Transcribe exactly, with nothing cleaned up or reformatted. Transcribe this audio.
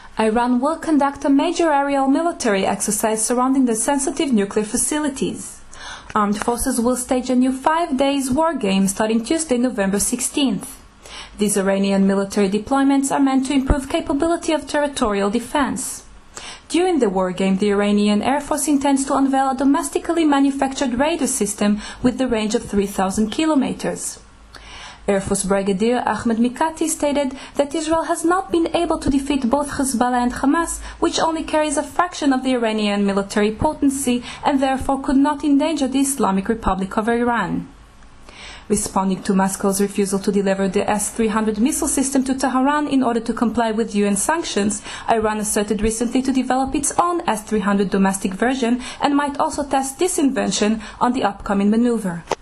Iran will conduct a major aerial military exercise surrounding the sensitive nuclear facilities. Armed forces will stage a new five days war game starting Tuesday, November sixteenth. These Iranian military deployments are meant to improve capability of territorial defense. During the war game, the Iranian Air Force intends to unveil a domestically manufactured radar system with the range of three thousand kilometers. Air Force Brigadier Ahmed Mikati stated that Israel has not been able to defeat both Hezbollah and Hamas, which only carries a fraction of the Iranian military potency and therefore could not endanger the Islamic Republic of Iran. Responding to Moscow's refusal to deliver the S three hundred missile system to Tehran in order to comply with U N sanctions, Iran asserted recently to develop its own S three hundred domestic version and might also test this invention on the upcoming maneuver.